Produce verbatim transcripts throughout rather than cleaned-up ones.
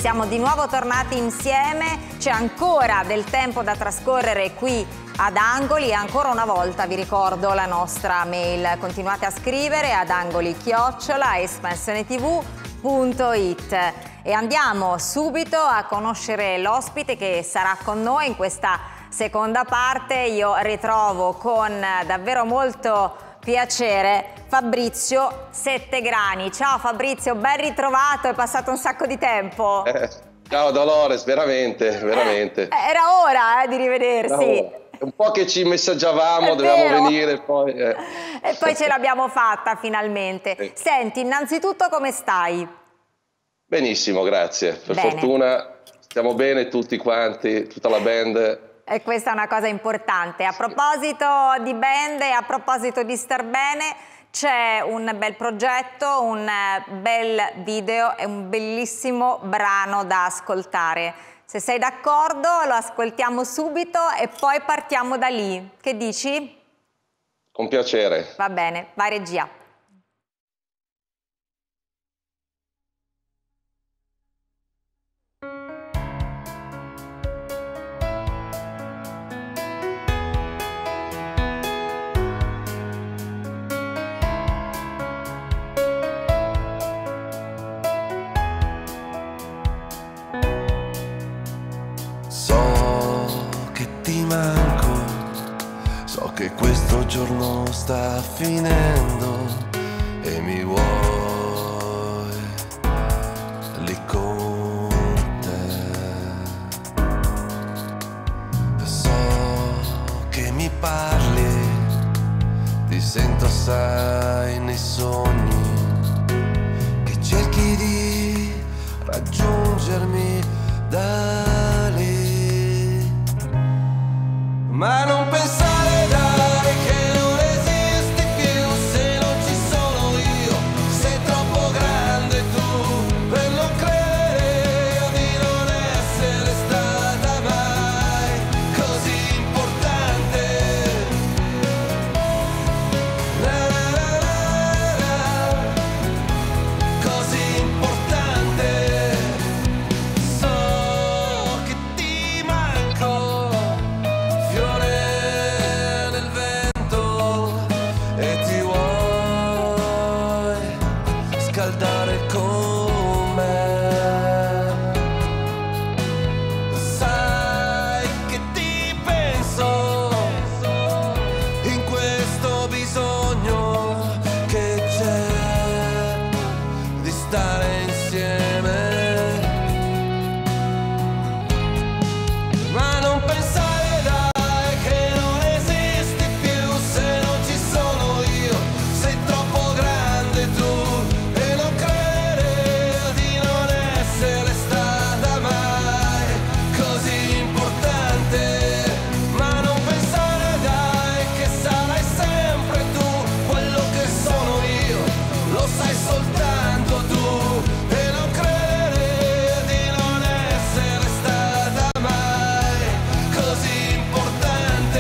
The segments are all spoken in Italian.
siamo di nuovo tornati insieme, c'è ancora del tempo da trascorrere qui ad Angoli e ancora una volta vi ricordo la nostra mail, continuate a scrivere ad angoli chiocciola espansionetv punto it e andiamo subito a conoscere l'ospite che sarà con noi in questa seconda parte. Io ritrovo con davvero molto piacere Fabrizio Settegrani. Ciao Fabrizio, ben ritrovato, è passato un sacco di tempo. Eh, ciao Dolores, veramente, veramente. Eh, era ora eh, di rivedersi. Un po' che ci messaggiavamo, È dovevamo vero. venire poi. Eh. E poi ce l'abbiamo fatta finalmente. Sì. Senti, innanzitutto come stai? Benissimo, grazie. Per Bene. fortuna stiamo bene tutti quanti, tutta la band. E questa è una cosa importante. A proposito di band e a proposito di star bene, c'è un bel progetto, un bel video e un bellissimo brano da ascoltare. Se sei d'accordo lo ascoltiamo subito e poi partiamo da lì. Che dici? Con piacere. Va bene, vai regia. So che questo giorno sta finendo e mi vuoi lì con te. So che mi parli, ti sento assai nei sogni, che cerchi di raggiungermi da lì, ma non pensare dai che non esisti più se non ci sono io, sei troppo grande tu per non credere di non essere stata mai così importante. La la la la la, così importante. So che ti manco, fiore nel vento, e ti vuoi scaldare con me. Sai che ti penso in questo bisogno che c'è di stare insieme. Ma non pensare dai che non esisti più se non ci sono io, sei troppo grande tu e non credere di non essere stata mai così importante. Ma non pensare dai che sarai sempre tu quello che sono io, lo sai soltanto tu, e non credere di non essere stata mai così importante.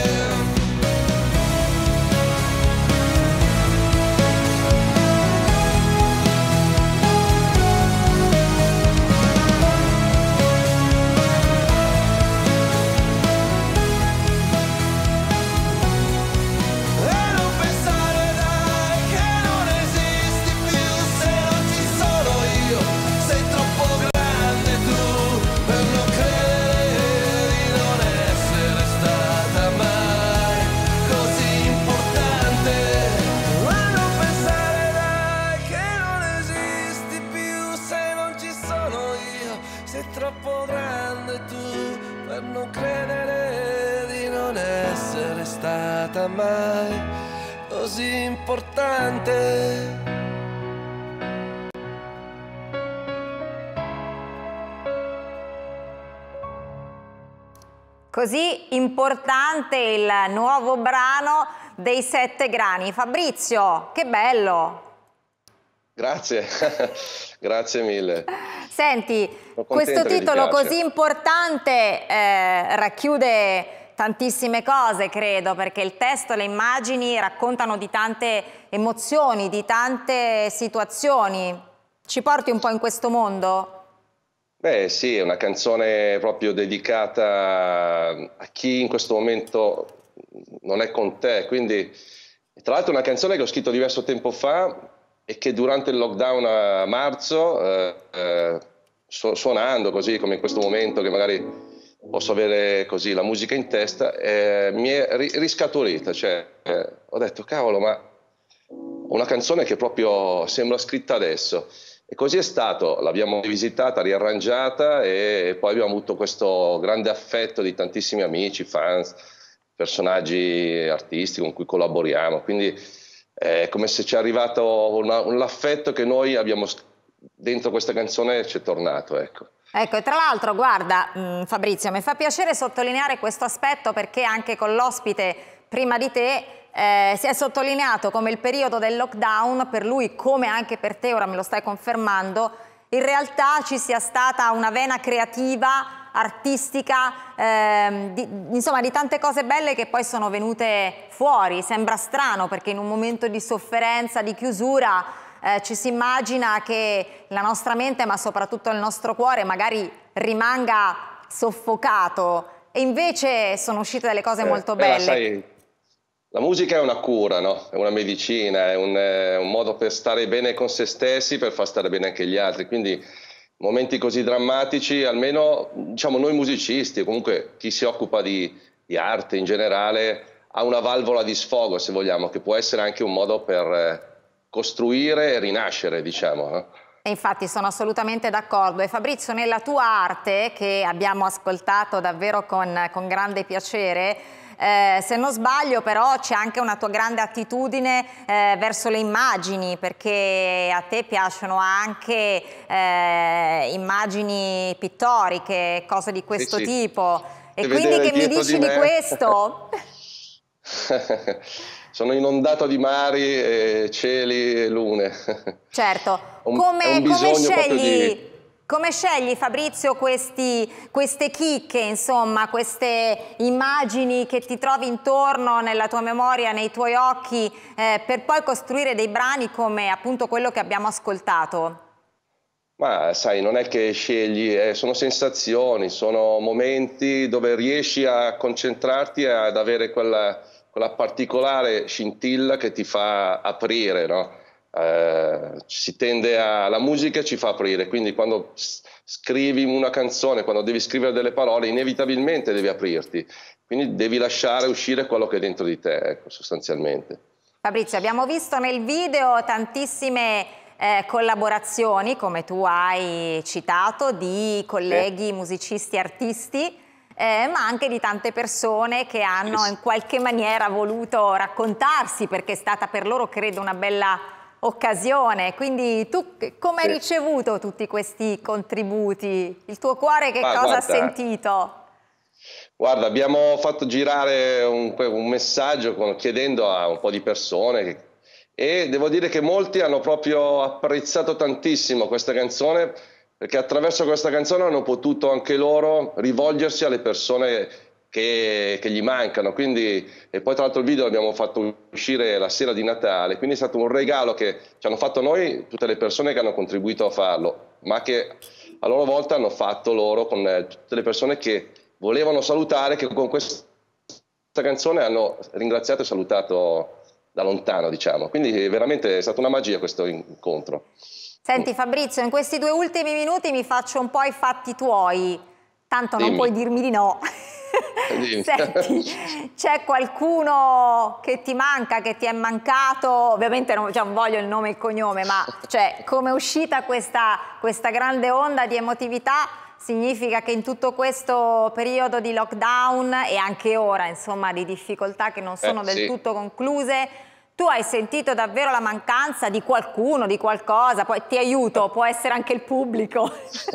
E non pensare dai che non esisti più se non ci sono io, sei troppo grande tu per non credere di non essere stata mai così importante. Ma non pensare dai che non esisti più se non ci sono io, sei troppo grande tu per non credere di non essere stata mai così importante. Così importante il nuovo brano dei Settegrani. Fabrizio, che bello! Grazie, grazie mille. Senti, Sono contento questo che ti titolo piaccia. così importante eh, racchiude tantissime cose, credo, perché il testo e le immagini raccontano di tante emozioni, di tante situazioni. Ci porti un po' in questo mondo? Beh, sì, è una canzone proprio dedicata a chi in questo momento non è con te, quindi tra l'altro è una canzone che ho scritto diverso tempo fa e che durante il lockdown a marzo, eh, eh, su- suonando così come in questo momento che magari posso avere così la musica in testa, eh, mi è ri- riscaturita, cioè eh, ho detto cavolo, ma una canzone che proprio sembra scritta adesso. E così è stato, l'abbiamo rivisitata, riarrangiata e poi abbiamo avuto questo grande affetto di tantissimi amici, fans, personaggi artisti con cui collaboriamo. Quindi è come se ci è arrivato una- un affetto che noi abbiamo sc- dentro questa canzone ci è tornato, ecco. Ecco, e tra l'altro, guarda, mh, Fabrizio, mi fa piacere sottolineare questo aspetto perché anche con l'ospite prima di te eh, si è sottolineato come il periodo del lockdown, per lui come anche per te, ora me lo stai confermando, in realtà ci sia stata una vena creativa, artistica, ehm, di, insomma di tante cose belle che poi sono venute fuori. Sembra strano perché in un momento di sofferenza, di chiusura, eh, ci si immagina che la nostra mente, ma soprattutto il nostro cuore, magari rimanga soffocato e invece sono uscite delle cose Eh, molto beh, la belle. sai, la musica è una cura, no? È una medicina, è un, è un modo per stare bene con se stessi, per far stare bene anche gli altri. Quindi momenti così drammatici, almeno diciamo noi musicisti, o comunque chi si occupa di, di arte in generale, ha una valvola di sfogo, se vogliamo, che può essere anche un modo per eh, costruire e rinascere, diciamo, no? E infatti sono assolutamente d'accordo. E Fabrizio, nella tua arte, che abbiamo ascoltato davvero con, con grande piacere, eh, se non sbaglio però c'è anche una tua grande attitudine eh, verso le immagini, perché a te piacciono anche eh, immagini pittoriche, cose di Sì, questo sì. tipo. E Se quindi vedere che mi dietro di dici di me... questo? Sono inondato di mari, e cieli e lune. Certo, È un, è come, un come bisogno proprio scegli, di... come scegli Fabrizio questi, queste chicche, insomma, queste immagini che ti trovi intorno nella tua memoria, nei tuoi occhi, eh, per poi costruire dei brani come appunto quello che abbiamo ascoltato? Ma sai, non è che scegli, eh, sono sensazioni, sono momenti dove riesci a concentrarti e ad avere quella, quella particolare scintilla che ti fa aprire, no? Eh, si tende a, la musica ci fa aprire, quindi quando s- scrivi una canzone, quando devi scrivere delle parole, inevitabilmente devi aprirti, quindi devi lasciare uscire quello che è dentro di te, ecco, sostanzialmente. Fabrizio, abbiamo visto nel video tantissime eh, collaborazioni, come tu hai citato, di Sì, colleghi musicisti, artisti, eh, ma anche di tante persone che sì, hanno sì. in qualche maniera voluto raccontarsi, perché è stata per loro, credo, una bella occasione. Quindi tu che- come hai Sì. ricevuto tutti questi contributi? Il tuo cuore che Ma cosa ha guarda, sentito? Guarda, abbiamo fatto girare un, un messaggio con- chiedendo a un po' di persone che- e devo dire che molti hanno proprio apprezzato tantissimo questa canzone perché attraverso questa canzone hanno potuto anche loro rivolgersi alle persone che, che gli mancano. Quindi, e poi tra l'altro il video l'abbiamo fatto uscire la sera di Natale, quindi è stato un regalo che ci hanno fatto noi, tutte le persone che hanno contribuito a farlo, ma che a loro volta hanno fatto loro con eh, tutte le persone che volevano salutare, che con questa canzone hanno ringraziato e salutato da lontano, diciamo. Quindi veramente è stata una magia questo incontro. Senti Fabrizio, in questi due ultimi minuti mi faccio un po' i fatti tuoi, tanto non puoi Dimmi. dirmi di no. Dimmi. Senti, c'è qualcuno che ti manca, che ti è mancato? Ovviamente non, cioè, non voglio il nome e il cognome, ma cioè, come è uscita questa, questa grande onda di emotività? Significa che in tutto questo periodo di lockdown e anche ora, insomma, di difficoltà che non sono Eh, del sì. tutto concluse, tu hai sentito davvero la mancanza di qualcuno, di qualcosa? Poi ti aiuto, può essere anche il pubblico.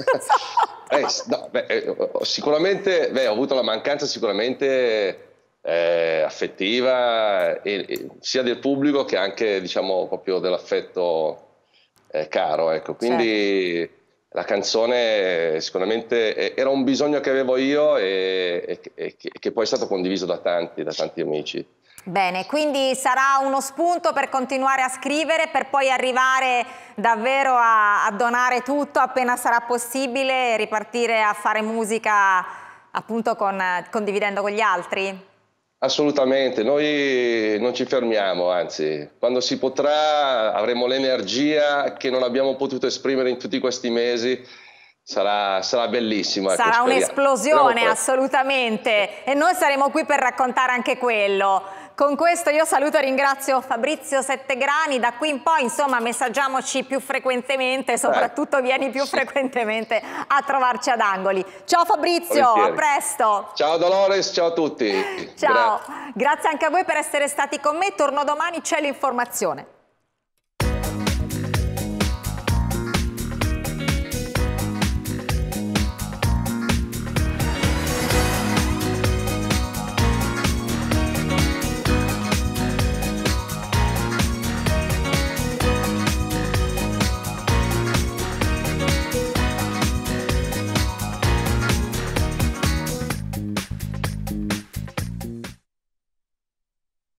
Eh, s- no, beh, eh, ho- sicuramente beh, ho avuto la mancanza sicuramente eh, affettiva e- e sia del pubblico che anche diciamo proprio dell'affetto eh, caro, ecco. Certo. Quindi la canzone sicuramente eh, era un bisogno che avevo io e, e che e che- che poi è stato condiviso da tanti, da tanti amici. Bene, quindi sarà uno spunto per continuare a scrivere, per poi arrivare davvero a, a donare tutto appena sarà possibile e ripartire a fare musica appunto con, condividendo con gli altri? Assolutamente, noi non ci fermiamo, anzi, quando si potrà avremo l'energia che non abbiamo potuto esprimere in tutti questi mesi. Sarà, sarà bellissimo. Ecco, sarà un'esplosione, assolutamente, e noi saremo qui per raccontare anche quello. Con questo io saluto e ringrazio Fabrizio Settegrani. Da qui in poi, insomma, messaggiamoci più frequentemente, soprattutto eh. vieni più frequentemente a trovarci ad Angoli. Ciao Fabrizio, Volentieri. A presto. Ciao Dolores, ciao a tutti. Ciao, Gra- grazie anche a voi per essere stati con me. Torno domani, c'è l'informazione.